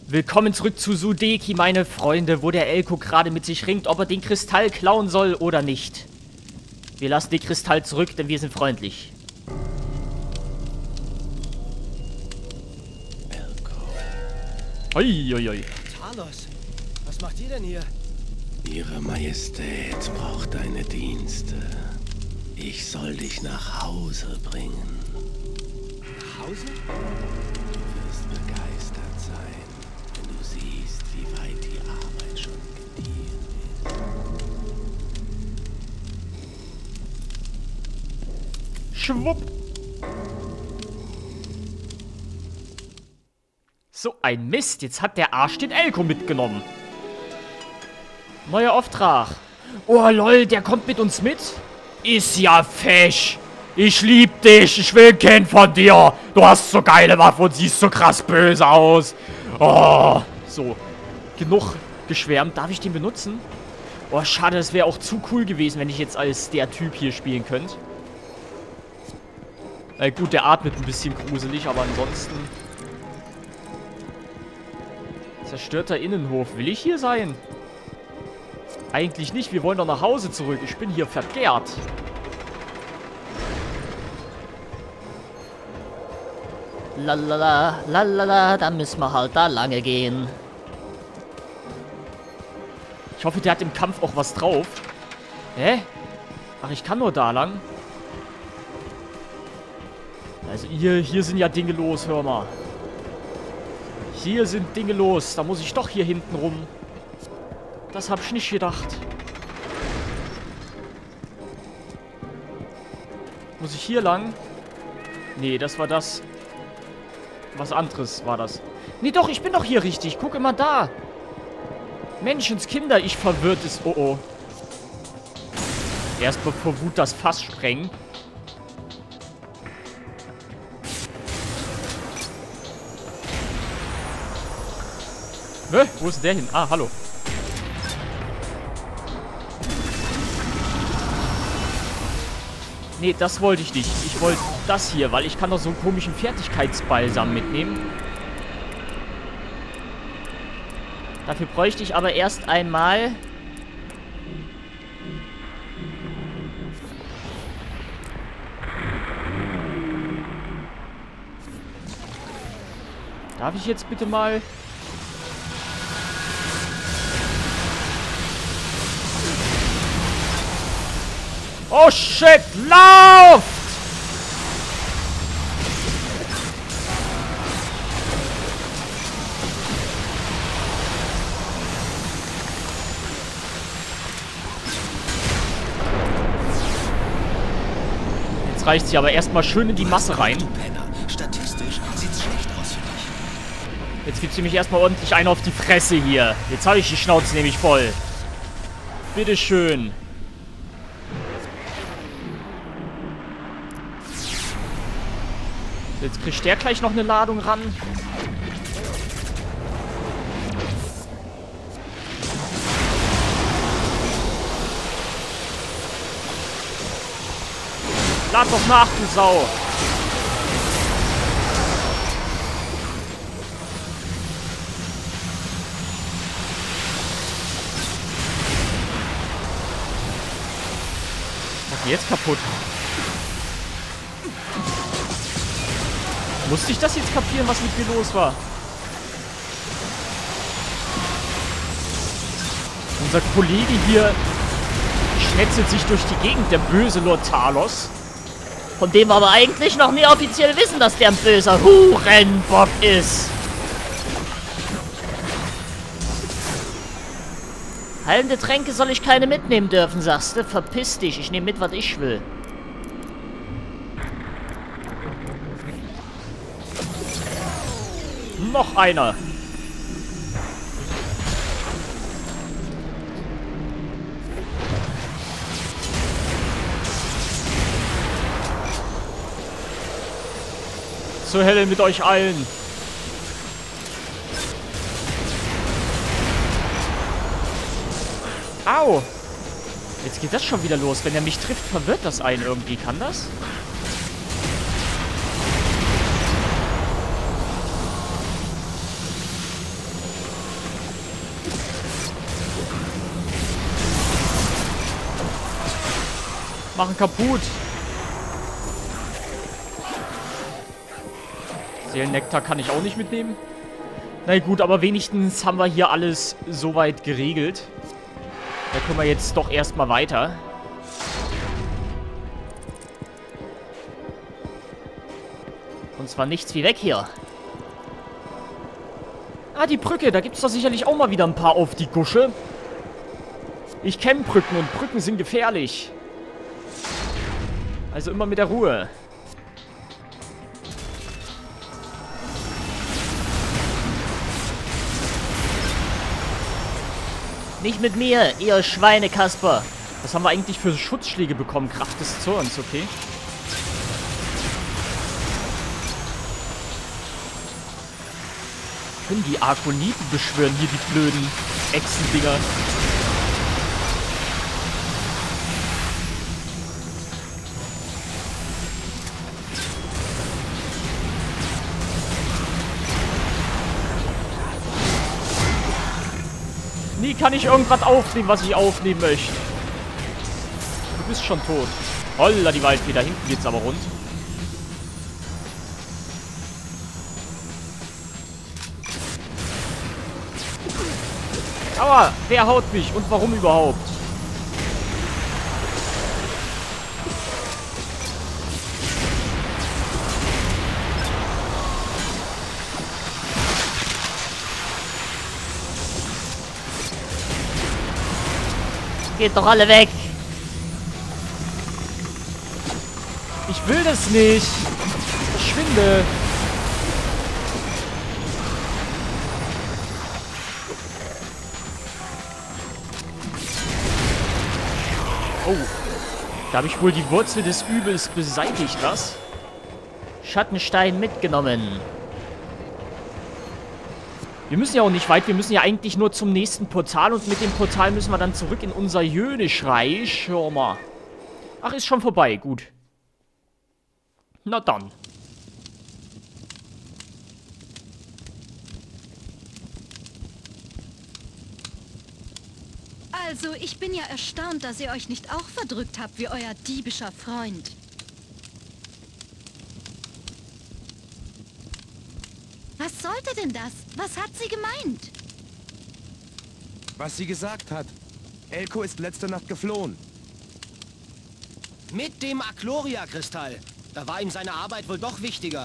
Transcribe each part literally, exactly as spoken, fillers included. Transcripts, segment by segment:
Willkommen zurück zu Sudeki, meine Freunde, wo der Elko gerade mit sich ringt, ob er den Kristall klauen soll oder nicht. Wir lassen den Kristall zurück, denn wir sind freundlich. Elko. Ui, ui, ui. Talos, was macht ihr denn hier? Ihre Majestät braucht deine Dienste. Ich soll dich nach Hause bringen. Nach Hause? Du wirst begeistert sein, wenn du siehst, wie weit die Arbeit schon gediehen ist. Schwupp. So ein Mist, jetzt hat der Arsch den Elko mitgenommen. Neuer Auftrag. Oh lol, der kommt mit uns mit? Ist ja fesch. Ich lieb dich, ich will ein Kind von dir. Du hast so geile Waffen und siehst so krass böse aus. Oh, so. Genug geschwärmt. Darf ich den benutzen? Oh, schade, das wäre auch zu cool gewesen, wenn ich jetzt als der Typ hier spielen könnte. Na gut, der atmet ein bisschen gruselig, aber ansonsten... Zerstörter Innenhof. Will ich hier sein? Eigentlich nicht. Wir wollen doch nach Hause zurück. Ich bin hier verkehrt. Lalala, lalala, dann müssen wir halt da lange gehen. Ich hoffe, der hat im Kampf auch was drauf. Hä? Ach, ich kann nur da lang. Also hier, hier sind ja Dinge los, hör mal. Hier sind Dinge los. Da muss ich doch hier hinten rum. Das hab ich nicht gedacht. Muss ich hier lang? Nee, das war das. Was anderes war das. Nee, doch, ich bin doch hier richtig. Guck immer da. Menschenskinder, ich verwirrtes... Oh, oh. Erst mal vor Wut das Fass sprengen. Hä? Wo ist der hin? Ah, hallo. Nee, das wollte ich nicht. Ich wollte das hier, weil ich kann doch so einen komischen Fertigkeitsbalsam mitnehmen. Dafür bräuchte ich aber erst einmal... Darf ich jetzt bitte mal... Oh shit, lauft! Jetzt reicht sie aber erstmal schön in die Masse rein. Statistisch sieht's schlecht aus für dich. Jetzt gibt sie mich erstmal ordentlich einen auf die Fresse hier. Jetzt habe ich die Schnauze nämlich voll. Bitteschön. Jetzt kriegt der gleich noch eine Ladung ran. Lad doch nach, du Sau. Was ist jetzt kaputt? Musste ich das jetzt kapieren, was mit mir los war? Unser Kollege hier schnetzelt sich durch die Gegend, der böse Lord Talos. Von dem wir aber eigentlich noch nie offiziell wissen, dass der ein böser Hurenbock ist. Heilende Tränke soll ich keine mitnehmen dürfen, sagst du? Verpiss dich, ich nehme mit, was ich will. Noch einer. Zur Hölle mit euch allen. Au. Jetzt geht das schon wieder los. Wenn er mich trifft, verwirrt das einen irgendwie. Kann das? Machen kaputt. Seelennektar kann ich auch nicht mitnehmen. Na gut, aber wenigstens haben wir hier alles soweit geregelt. Da können wir jetzt doch erstmal weiter. Und zwar nichts wie weg hier. Ah, die Brücke. Da gibt es doch sicherlich auch mal wieder ein paar auf die Gusche. Ich kenne Brücken und Brücken sind gefährlich. Also immer mit der Ruhe. Nicht mit mir, ihr Schweinekasper. Was haben wir eigentlich für Schutzschläge bekommen? Kraft des Zorns, okay. Können die Arkoniten beschwören, hier die blöden Echsendinger. Nie kann ich irgendwas aufnehmen, was ich aufnehmen möchte. Du bist schon tot. Holla, die Waldfee, da hinten geht's aber rund. Aua, wer haut mich und warum überhaupt? Geht doch alle weg. Ich will das nicht. Verschwinde. Oh. Da habe ich wohl die Wurzel des Übels beseitigt, was? Schattenstein mitgenommen. Wir müssen ja auch nicht weit, wir müssen ja eigentlich nur zum nächsten Portal und mit dem Portal müssen wir dann zurück in unser Jönischreich. Schau mal. Ach, ist schon vorbei, gut. Na dann. Also, ich bin ja erstaunt, dass ihr euch nicht auch verdrückt habt wie euer diebischer Freund. Was sollte denn das? Was hat sie gemeint? Was sie gesagt hat. Elko ist letzte Nacht geflohen. Mit dem Akloria-Kristall. Da war ihm seine Arbeit wohl doch wichtiger.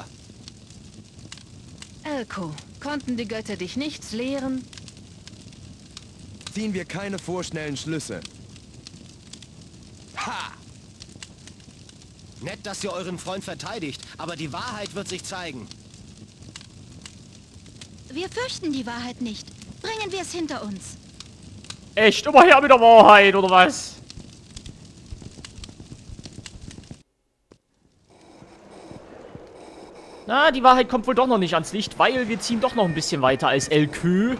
Elko, konnten die Götter dich nichts lehren? Ziehen wir keine vorschnellen Schlüsse. Ha! Nett, dass ihr euren Freund verteidigt, aber die Wahrheit wird sich zeigen. Wir fürchten die Wahrheit nicht. Bringen wir es hinter uns. Echt? Immer her mit der Wahrheit, oder was? Na, die Wahrheit kommt wohl doch noch nicht ans Licht, weil wir ziehen doch noch ein bisschen weiter als Elkö.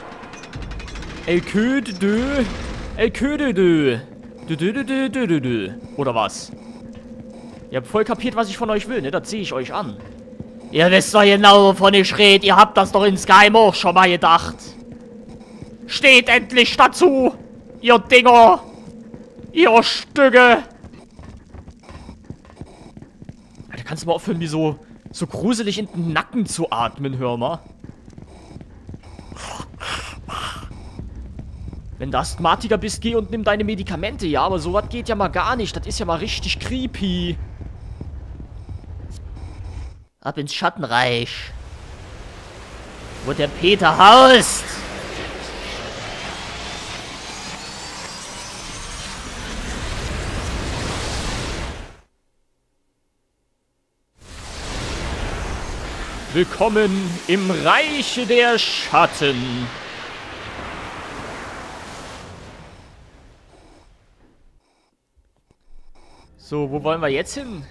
Elkö, dö, dö. Elkö, dö, dö. Dö, dö, dö, dö, dö, dö, dö. Oder was? Ihr habt voll kapiert, was ich von euch will, ne? Das sehe ich euch an. Ihr wisst doch genau, wovon ich rede. Ihr habt das doch in Skyrim auch schon mal gedacht. Steht endlich dazu, ihr Dinger. Ihr Stücke. Alter, kannst du mal aufhören, mir so, so gruselig in den Nacken zu atmen, hör mal. Wenn du Asthmatiker bist, geh und nimm deine Medikamente, ja, aber sowas geht ja mal gar nicht. Das ist ja mal richtig creepy. Ab ins Schattenreich. Wo der Peter haust. Willkommen im Reiche der Schatten. So, wo wollen wir jetzt hin?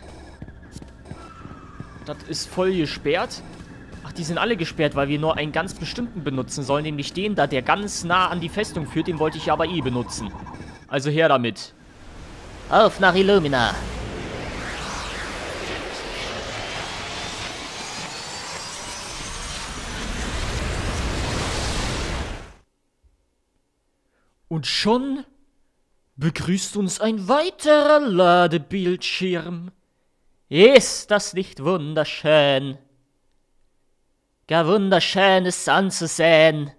Das ist voll gesperrt. Ach, die sind alle gesperrt, weil wir nur einen ganz bestimmten benutzen sollen. Nämlich den da, der ganz nah an die Festung führt. Den wollte ich ja aber eh benutzen. Also her damit. Auf nach Illumina. Und schon begrüßt uns ein weiterer Ladebildschirm. Ist das nicht wunderschön? Gar wunderschön ist anzusehen.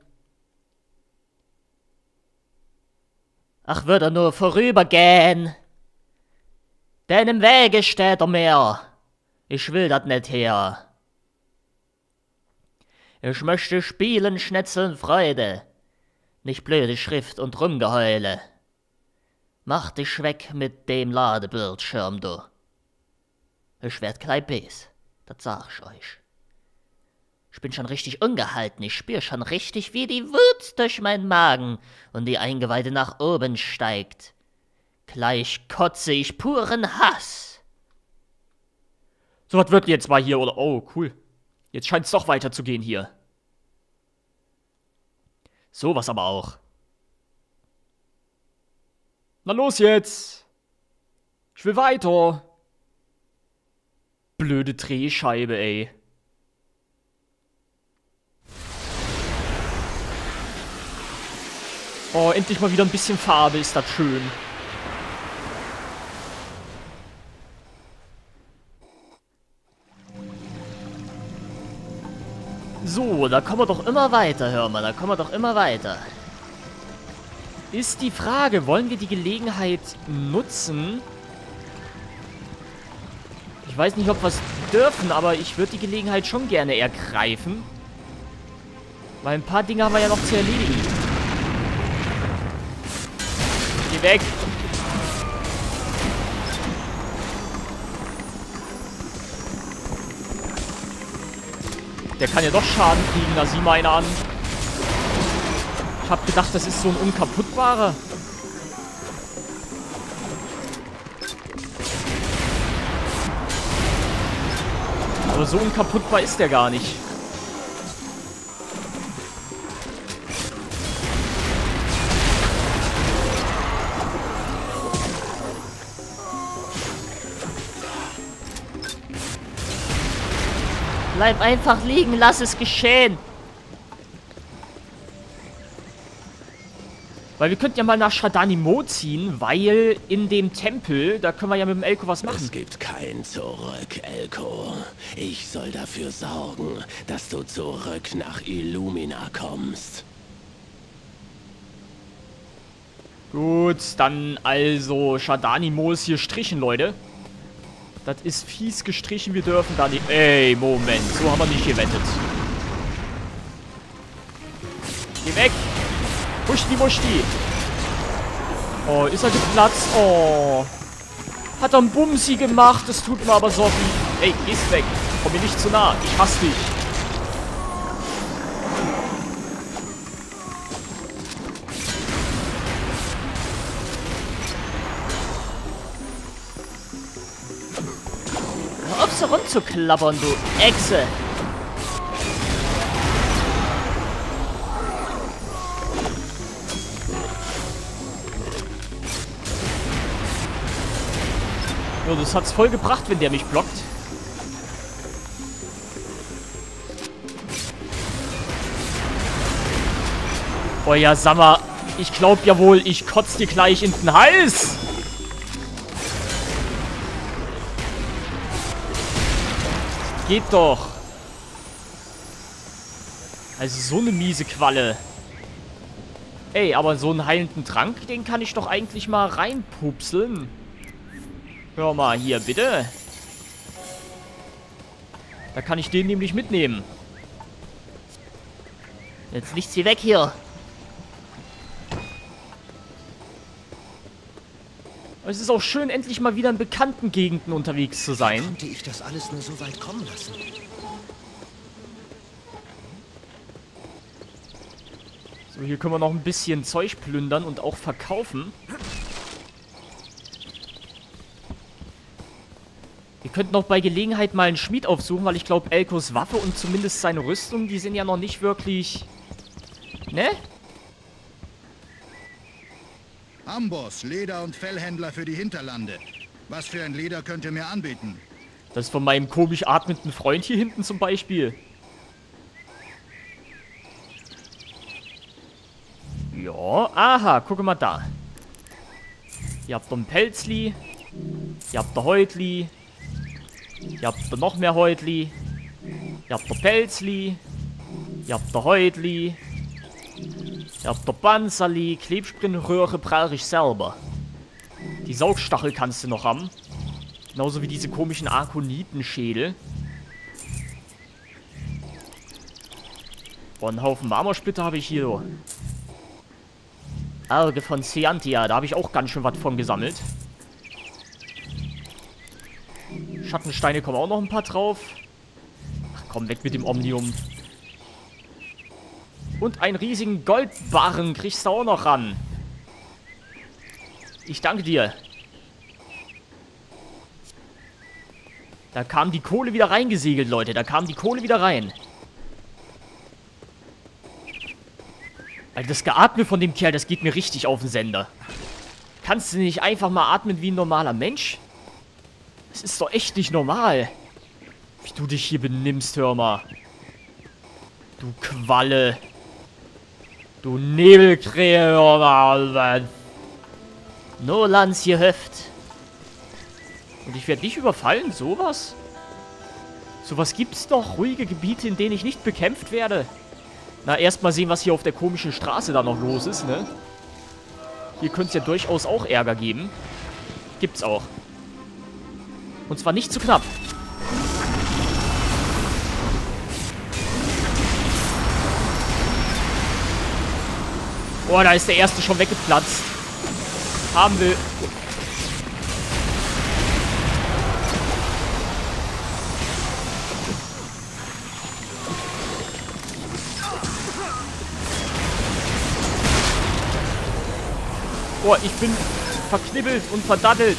Ach, würde er nur vorübergehen, denn im Wege steht er mir. Ich will dat nicht her. Ich möchte spielen, schnetzeln, Freude, nicht blöde Schrift und Rumgeheule. Mach dich weg mit dem Ladebildschirm, du. Ich werd gleich bes, das sag ich euch. Ich bin schon richtig ungehalten, ich spür schon richtig, wie die Wut durch meinen Magen und die Eingeweide nach oben steigt. Gleich kotze ich puren Hass. So, was wird jetzt mal hier, oder? Oh, cool. Jetzt scheint es doch weiterzugehen hier. So was aber auch. Na los jetzt. Ich will weiter. Blöde Drehscheibe, ey. Oh, endlich mal wieder ein bisschen Farbe, ist das schön. So, da kommen wir doch immer weiter, hör mal, da kommen wir doch immer weiter. Ist die Frage, wollen wir die Gelegenheit nutzen? Ich weiß nicht, ob wir es dürfen, aber ich würde die Gelegenheit schon gerne ergreifen. Weil ein paar Dinge haben wir ja noch zu erledigen. Geh weg! Der kann ja doch Schaden kriegen, da sieh mal einer an. Ich hab gedacht, das ist so ein unkaputtbarer. Aber so unkaputtbar ist der gar nicht. Bleib einfach liegen, lass es geschehen. Weil wir könnten ja mal nach Shadanimo ziehen, weil in dem Tempel, da können wir ja mit dem Elko was machen. Es gibt kein Zurück, Elko. Ich soll dafür sorgen, dass du zurück nach Illumina kommst. Gut, dann also Shadanimo ist hier strichen, Leute. Das ist fies gestrichen, wir dürfen da nicht... Ey, Moment, so haben wir nicht gewettet. Geh weg! Muschti, Muschti! Oh, ist er geplatzt? Oh. Hat er einen Bumsi gemacht, das tut mir aber so viel. Ey, gehst weg. Komm mir nicht zu nah, ich hasse dich. Hör auf so rumzuklappern, du Echse. Ja, das hat's voll gebracht, wenn der mich blockt. Oh ja, sag mal, ich glaub ja wohl, ich kotz dir gleich in den Hals. Geht doch. Also so eine miese Qualle. Ey, aber so einen heilenden Trank, den kann ich doch eigentlich mal reinpupseln. Hör mal, hier, bitte. Da kann ich den nämlich mitnehmen. Jetzt liegt sie weg hier. Es ist auch schön, endlich mal wieder in bekannten Gegenden unterwegs zu sein. Konnte ich das alles nur so weit kommen lassen? So, hier können wir noch ein bisschen Zeug plündern und auch verkaufen. Wir könnten auch bei Gelegenheit mal einen Schmied aufsuchen, weil ich glaube, Elkos Waffe und zumindest seine Rüstung, die sind ja noch nicht wirklich... Ne? Amboss, Leder- und Fellhändler für die Hinterlande. Was für ein Leder könnt ihr mir anbieten? Das von meinem komisch atmenden Freund hier hinten zum Beispiel. Ja, aha, guck mal da. Hier habt ihr ein Pelzli. Hier habt ihr Häutli. Hier habt ihr noch mehr Häutli. Hier habt ihr Pelzli. Hier habt ihr Häutli. Hier habt ihr Panzerli. Klebspringröhre brauche ich selber. Die Saugstachel kannst du noch haben. Genauso wie diese komischen Arkonitenschädel. Und einen Haufen Marmorsplitter habe ich hier. Auge von Sciantia, da habe ich auch ganz schön was von gesammelt. Schattensteine kommen auch noch ein paar drauf. Ach komm, weg mit dem Omnium. Und einen riesigen Goldbarren kriegst du auch noch ran. Ich danke dir. Da kam die Kohle wieder reingesegelt, Leute. Da kam die Kohle wieder rein. Alter, das Geatme von dem Kerl, das geht mir richtig auf den Sender. Kannst du nicht einfach mal atmen wie ein normaler Mensch? Das ist doch echt nicht normal. Wie du dich hier benimmst, hör mal. Du Qualle. Du Nebelkrähe, hör mal. Nolans gehöft. Und ich werde nicht überfallen? Sowas? Sowas gibt's doch. Ruhige Gebiete, in denen ich nicht bekämpft werde. Na, erstmal sehen, was hier auf der komischen Straße da noch los ist, ne? Hier könnte es ja durchaus auch Ärger geben. Gibt's auch. Und zwar nicht zu knapp. Oh, da ist der erste schon weggeplatzt. Haben will. Boah, ich bin verknibbelt und verdattelt.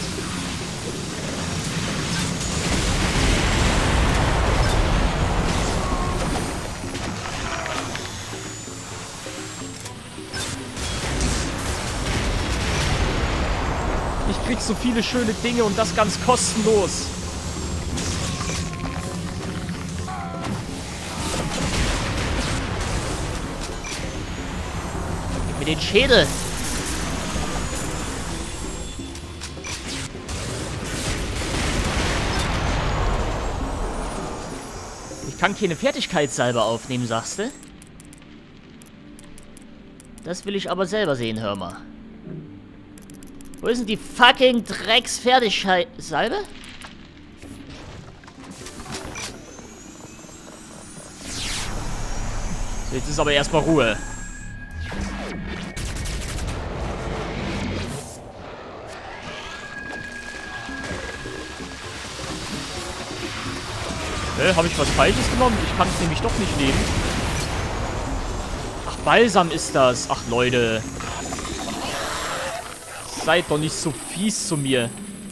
Ich krieg so viele schöne Dinge und das ganz kostenlos. Gib mir den Schädel. Ich kann keine Fertigkeitssalbe aufnehmen, sagst du? Das will ich aber selber sehen, hör mal. Wo ist denn die fucking Drecks-Fertigkeitssalbe? Jetzt ist aber erstmal Ruhe. Äh, habe ich was Falsches genommen? Ich kann es nämlich doch nicht nehmen. Ach, Balsam ist das. Ach, Leute. Seid doch nicht so fies zu mir.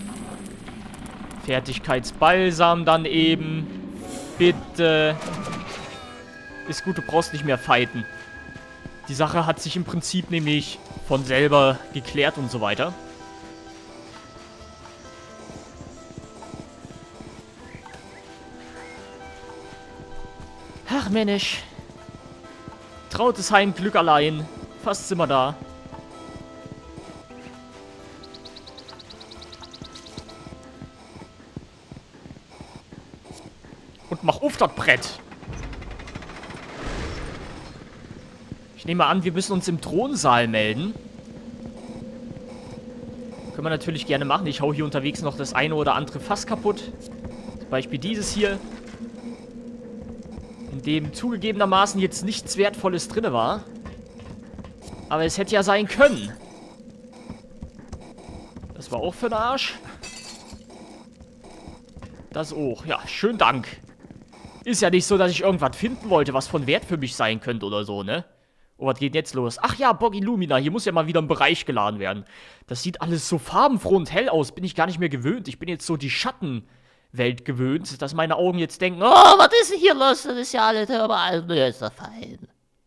Fertigkeitsbalsam dann eben. Bitte. Ist gut, du brauchst nicht mehr fighten. Die Sache hat sich im Prinzip nämlich von selber geklärt und so weiter. Ach, Mensch. Trautes Heim, Glück allein. Fast sind wir da. Und mach auf das Brett. Ich nehme an, wir müssen uns im Thronsaal melden. Können wir natürlich gerne machen. Ich hau hier unterwegs noch das eine oder andere Fass kaputt. Zum Beispiel dieses hier. In dem zugegebenermaßen jetzt nichts Wertvolles drin war. Aber es hätte ja sein können. Das war auch für den Arsch. Das auch. Ja, schönen Dank. Ist ja nicht so, dass ich irgendwas finden wollte, was von Wert für mich sein könnte oder so, ne? Oh, was geht jetzt los? Ach ja, Boggy Lumina. Hier muss ja mal wieder ein Bereich geladen werden. Das sieht alles so farbenfroh und hell aus. Bin ich gar nicht mehr gewöhnt. Ich bin jetzt so die Schattenwelt gewöhnt, dass meine Augen jetzt denken, oh, was ist denn hier los? Das ist ja alles überall. Das ist doch fein.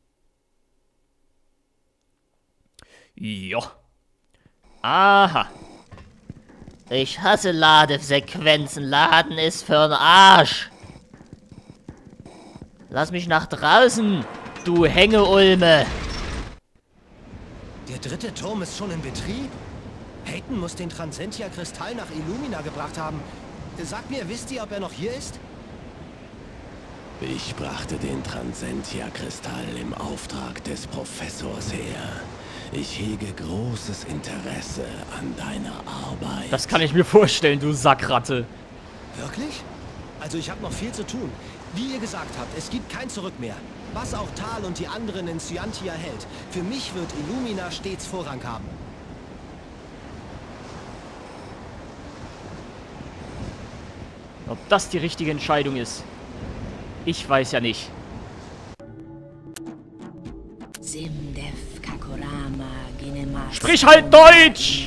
Ja. Aha. Ich hasse Ladesequenzen. Laden ist für den Arsch. Lass mich nach draußen, du Hängeulme. Der dritte Turm ist schon in Betrieb? Peyton muss den Transcentia-Kristall nach Illumina gebracht haben. Sagt mir, wisst ihr, ob er noch hier ist? Ich brachte den Transcentia-Kristall im Auftrag des Professors her. Ich hege großes Interesse an deiner Arbeit. Das kann ich mir vorstellen, du Sackratte. Wirklich? Also ich habe noch viel zu tun. Wie ihr gesagt habt, es gibt kein Zurück mehr. Was auch Tal und die anderen in Sciantia hält, für mich wird Illumina stets Vorrang haben. Ob das die richtige Entscheidung ist, ich weiß ja nicht. Sprich halt Deutsch!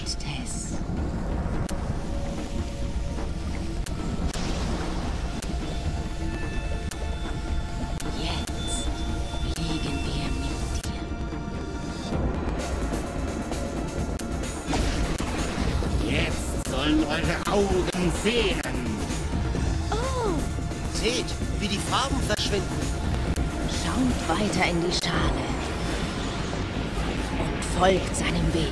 Eure Augen sehen. Oh! Seht, wie die Farben verschwinden. Schaut weiter in die Schale und folgt seinem Weg.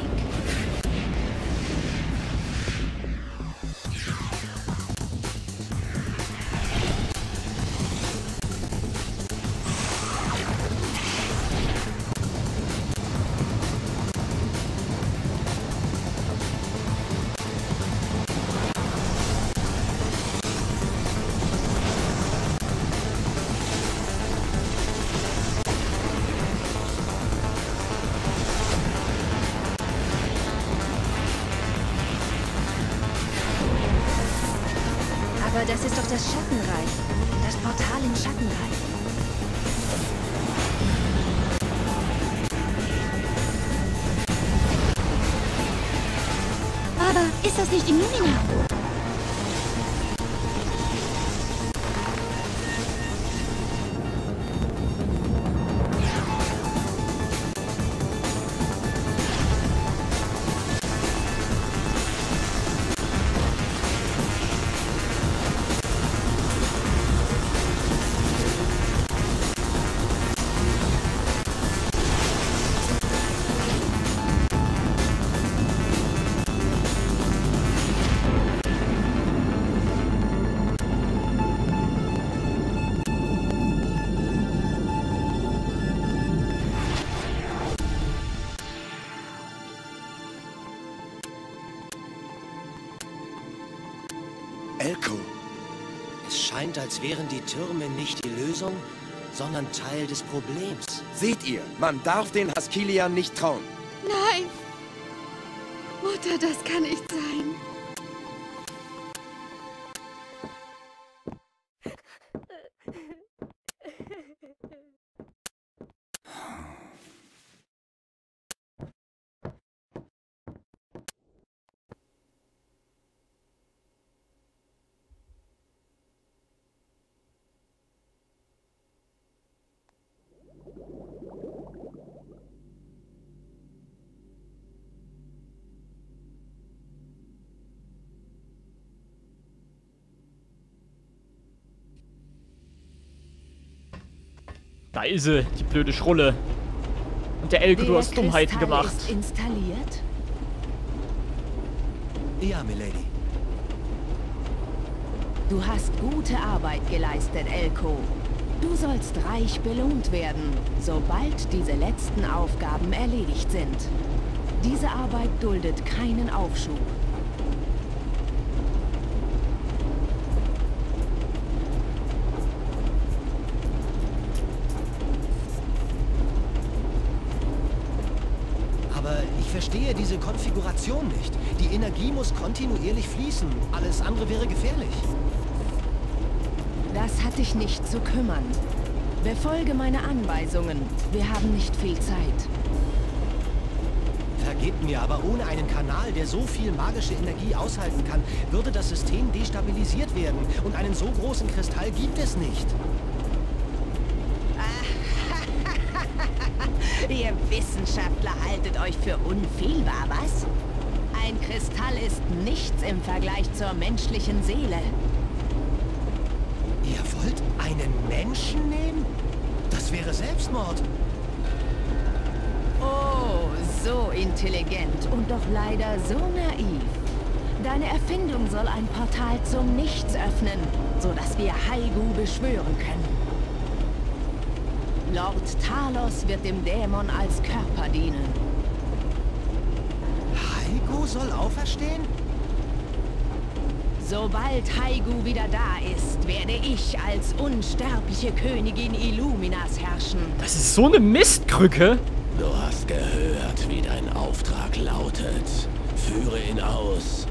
Aber das ist doch das Schattenreich. Das Portal im Schattenreich. Aber ist das nicht Illumina? Elko. Es scheint, als wären die Türme nicht die Lösung, sondern Teil des Problems. Seht ihr, man darf den Haskilian nicht trauen. Nein! Mutter, das kann nicht sein. Da ist sie, die blöde Schrulle. Und der Elko, du hast Dummheiten gemacht. Ist installiert? Ja, Milady. Du hast gute Arbeit geleistet, Elko. Du sollst reich belohnt werden, sobald diese letzten Aufgaben erledigt sind. Diese Arbeit duldet keinen Aufschub. Aber ich verstehe diese Konfiguration nicht. Die Energie muss kontinuierlich fließen. Alles andere wäre gefährlich. Das hat dich nicht zu kümmern. Befolge meine Anweisungen. Wir haben nicht viel Zeit. Vergebt mir, aber ohne einen Kanal, der so viel magische Energie aushalten kann, würde das System destabilisiert werden. Und einen so großen Kristall gibt es nicht. Ihr Wissenschaftler haltet euch für unfehlbar, was? Ein Kristall ist nichts im Vergleich zur menschlichen Seele. Ihr wollt einen Menschen nehmen? Das wäre Selbstmord. Oh, So intelligent und doch leider so naiv. Deine Erfindung soll ein Portal zum Nichts öffnen, sodass wir Haigu beschwören können. Lord Talos wird dem Dämon als Körper dienen. Haigu soll auferstehen? Sobald Haigu wieder da ist, werde ich als unsterbliche Königin Illuminas herrschen. Das ist so eine Mistkrücke. Du hast gehört, wie dein Auftrag lautet. Führe ihn aus.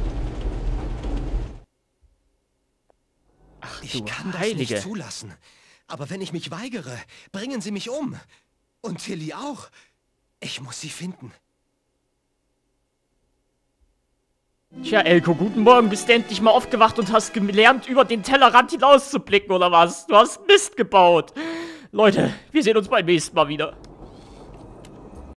Ach, Ich du kann das Heilige. nicht zulassen. Aber wenn ich mich weigere, bringen sie mich um. Und Tilly auch. Ich muss sie finden. Tja, Elko, guten Morgen. Bist du endlich mal aufgewacht und hast gelernt, über den Tellerrand hinauszublicken, oder was? Du hast Mist gebaut. Leute, wir sehen uns beim nächsten Mal wieder.